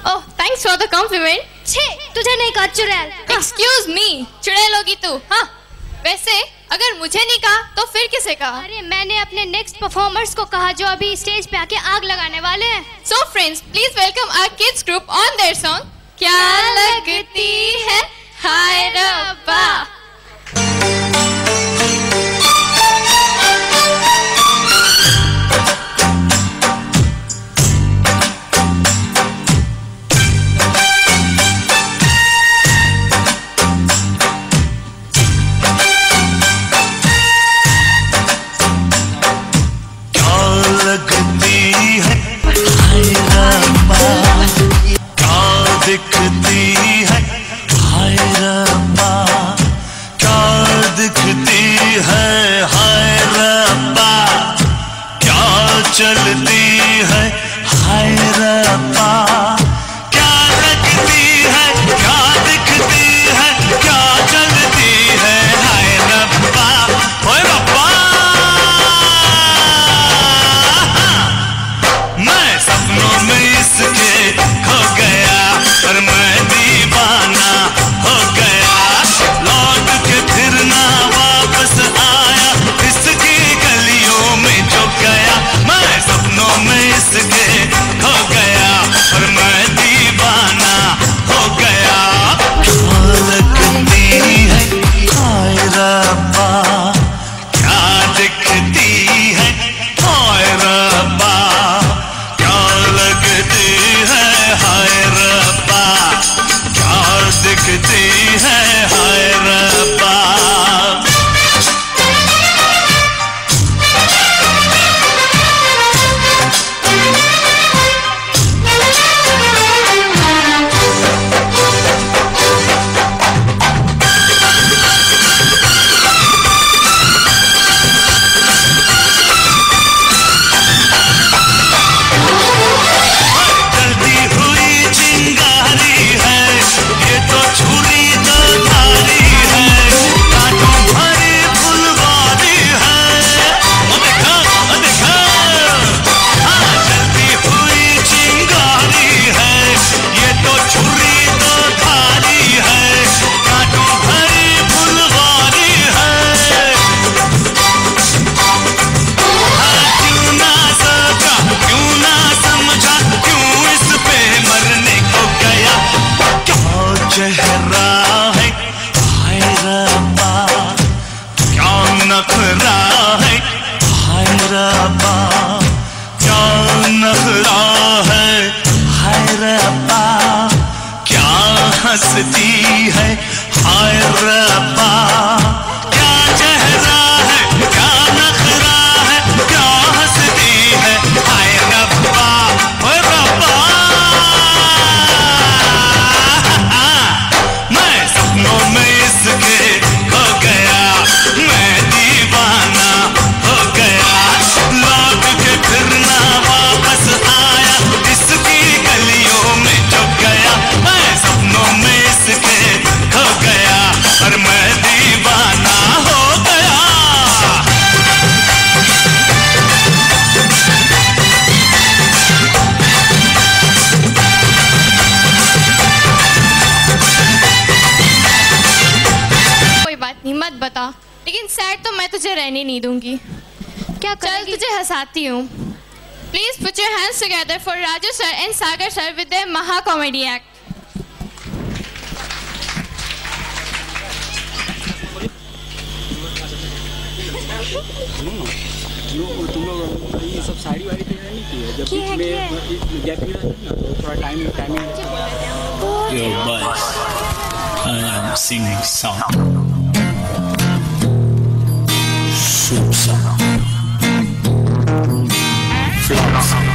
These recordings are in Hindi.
Oh, thanks for the compliment. छे, तुझे नहीं कहा चुड़ैल। एक्सक्यूज मी, चुड़ैल होगी तू। हाँ, वैसे अगर मुझे नहीं कहा तो फिर किसे कहा? अरे मैंने अपने नेक्स्ट परफॉर्मर्स को कहा जो अभी स्टेज पे आके आग लगाने वाले हैं। So friends, please welcome our kids group on their song क्या लगती है हाय रब्बा। दिखती है हाय रब्बा, क्या दिखती है हाय रब्बा, क्या चलती है हाय रब्बा, क्या लगती है, क्या दिखती है, क्या चलती है हाय रब्बा, ओए रब्बा। मैं सपनों में इसके खो गया पर मैं दीवाना हो गया, लौट के फिर ना वापस आया इसकी गलियों में जो गया। मैं सपनों में इसके खो गया पर मैं दीवाना हो गया। क्या लगती है हाय रब्बा, क्या दिखती है हाय रब्बा, क्या लगती है हाय रब्बा, क्या दिखती है हाय रब्बा। जलती हुई चिंगारी है ये तो छुरी तो धारी है, कांटों भरी फुलवारी है, ओ देखो ओ देखो। हाँ, जलती हुई चिंगारी है ये तो छुरी तो धारी है, कांटों भरी फुलवारी है। हाँ, क्यों ना सोचा, क्यों ना समझा, क्यों इस पे मरने को गया। क्या चेहरा है हाय रब्बा, क्या नखरा है हाय रब्बा, क्या नखरा है हाय रब्बा, क्या हंसती है हाय रब्बा, क्या चेहरा है, क्या नखरा है, क्या हंसती है हाय रब्बा, ओए रब्बा। मैं सपनों में इसके खो गया, मैं दीवाना हो गया, लौट के फिर ना वापस आया इसकी गलियों में जो गया। मैं सपनों में इसके खो गया और मैं दीवाना हो गया। कोई बात नहीं, मत बता, लेकिन सैड तो मैं तुझे रहने नहीं दूंगी। क्या चल करेगी? तुझे हंसाती हूँ। Please put your hands together for Raju sir and Sagar sir with their महा कॉमेडी एक्ट। तुम लोग ये सब साड़ी वाड़ी तैयार नहीं की है? जब की है, में गैप नहीं रहता ना तो थोड़ा time Your voice. I am singing song. Soup song. Flop song.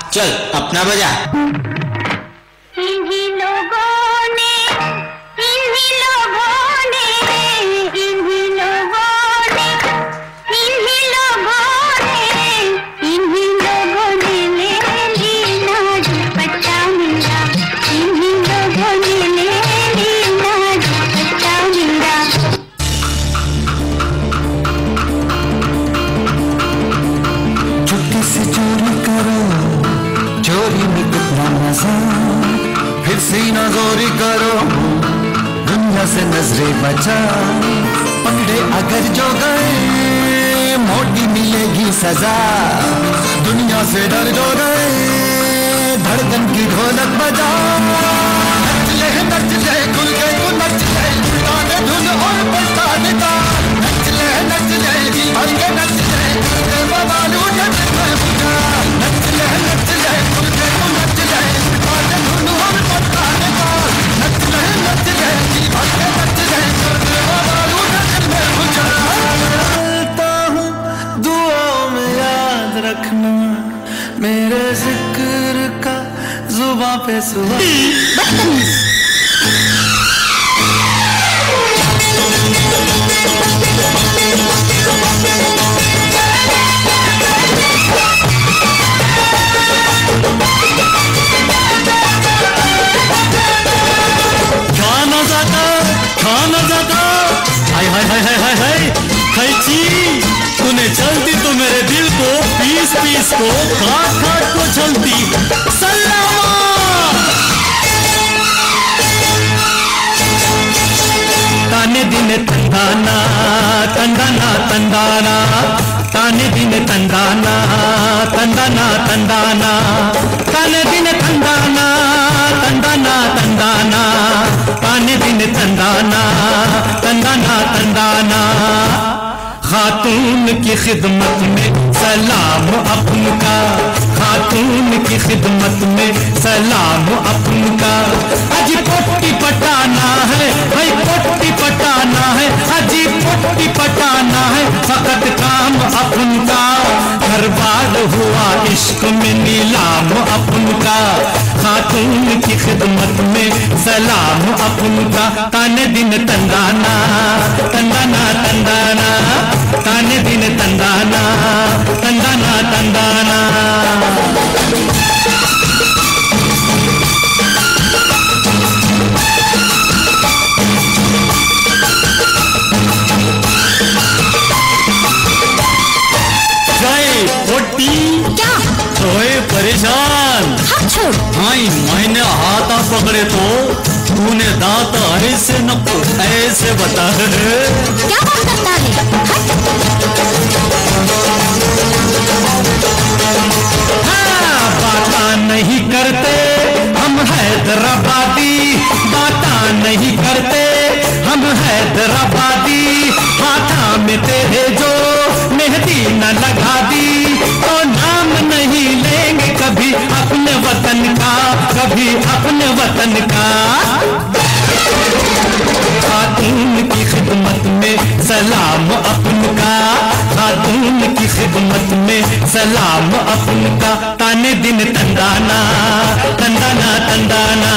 चल अपना बजा। इन्हीं लोगों ने, इन्हीं लोगों ने, इन्हीं लोगों ने, इन्हीं लोगों ने, इन्हीं लोगों ने ले लीना दुपट्टा मेरा, इन्हीं लोगों ने ले लीना दुपट्टा मेरा। चुपके से चोरी करो, चोरी में कितना मजा, फिर सीना जोरी करो, दुनिया से नजरें बचा। पकड़े अगर जो गए, मोटी मिलेगी सजा। दुनिया से डर जो गए, धड़कन की ढोलक बजा। नच ले खुल के तू नच ले, गाने धुन और पछताने का। नच ले जी भर के नच ले, बाबा लूटे मैं बुझा। नच ले खुल के तू नच ले, गाने धुन और पछताने का। नच ले जी भर के नच ले, बाबा लूटे मैं बुझा। चलता हूँ दुआओं में याद रखना, मेरे जिक्र का जुबां पे सुबह। खाना जाता हाय हाय हाय हाय हाय हाय खैची, तूने चलती तो मेरे दिल को पीस पीस को काट काट को चलती। सलामा ताने दिन तंदाना तंदाना तंदाना, ताने दिन तंदाना तंदाना तंदाना, ताने दिन तंदाना तंदाना तंदाना, ताने दिन तंदाना तंदाना तंदाना। खातून की खिदमत में सलाम अपन का, खातून की खिदमत में सलाम अपन का। अजी पोटी पटाना है भाई, पोटी पटाना है, अजी पोटी पटाना है, फकत काम अपन का। बर्बाद हुआ इश्क में नीलाम अपन का, खातून की खिदमत में सलाम अपन का। ताने दिन तंदाना तंदाना तंदाना, ताने दिन तंदाना तंदाना तंदाना। गए पोटी क्या सोए परेशान। छोड़ हाई मैंने हाथा पकड़े तो तूने दांत ऐसे न ऐसे बता। क्या बात करता है? हाँ, बाता नहीं करते हम हैदराबादी, बाता नहीं करते हम हैदराबादी। हाथा में तेरे जो मेहंदी न लगा दी, तो नाम नहीं लेंगे कभी अपने वतन का, कभी अपने वतन का। खातून की खिदमत में सलाम अपन का, खातून की खिदमत में सलाम अपन का। ताने दिन तंदाना तंदाना तंदाना।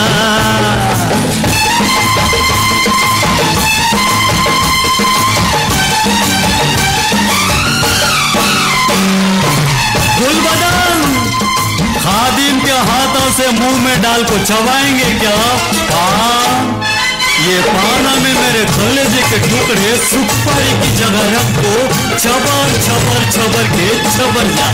गुलबदन खादिम के हाथों से मुंह में डाल को चबाएंगे क्या? हाँ, ये पाना में मेरे कलेजे के टुकड़े सुपारी की जगह रख दो, छबर छबर छबर के छबर जा।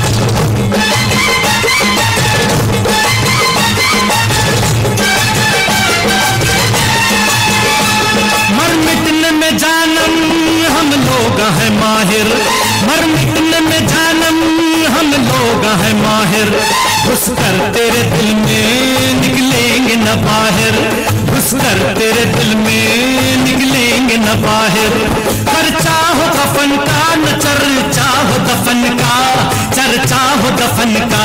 मर मिटने में जानम हम लोग हैं माहिर, मर मिटने में जानम हम लोग हैं माहिर। घुसकर तेरे दिल में निकलेंगे न बाहर, घुसकर तेरे दिल में निकलेंगे न बाहर। चर्चा हो कफन का न चर्चा हो दफन का, चर्चा हो दफन का।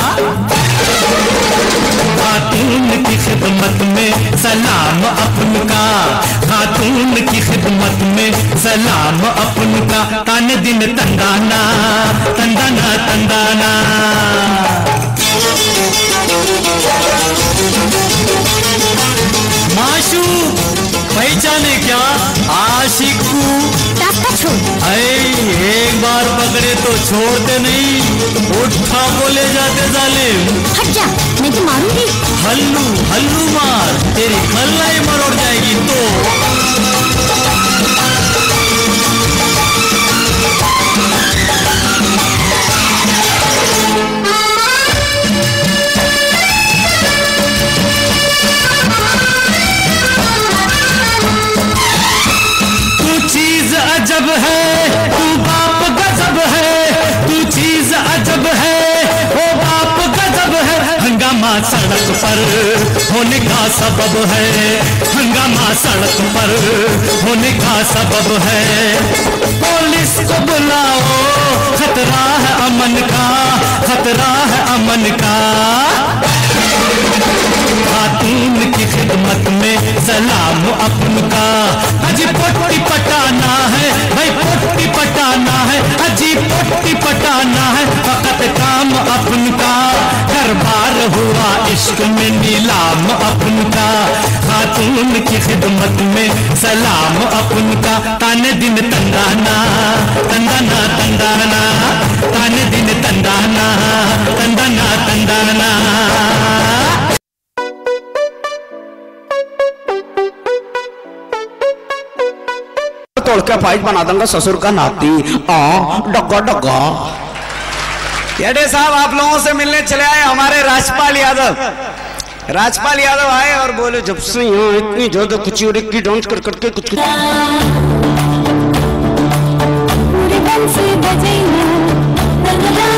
खातून की खिदमत में सलाम अपन का, खातून की खिदमत में सलाम अपन का। ताने दिन तंदाना तंदाना तंदाना। माशू पहचाने क्या आशिकू? रास्ता छोड़। एक बार पकड़े तो छोड़ते नहीं, उठा को ले जाते जालिम। हट जा, मैं तो मारूंगी। हल्लू हल्लू मार, तेरी खल्लाई मरोड़ जाएगी तो। अजब है तू बाप गजब है, तू चीज अजब है ओ बाप गजब है। हंगामा सड़क पर होने का सबब है, हंगामा सड़क पर होने का सबब है। पुलिस को बुलाओ, खतरा है अमन का, खतरा है अमन का। खातून की खिदमत में सलाम अपन का। अजी पोटी पटाना है भाई, पोटी पटाना है, अजी पोटी पटाना है, फकत काम अपन का। हर बार हुआ इश्क में नीलाम अपन का, खातून की खिदमत में सलाम अपन का। ताने दिन तंदाना तंदाना तंदाना, ताने दिन तंदाना तंदाना तंदाना। तोड़ के फाइट बना दूंगा ससुर का नाती। डग्गा डग्गा। येडे साहब आप लोगों से मिलने चले आए हमारे राजपाल यादव। राजपाल यादव आए और बोले जब से यहाँ इतनी ज्यादा कुचियोड़ी की डांस कर करके कुछ पूरे बन से बजे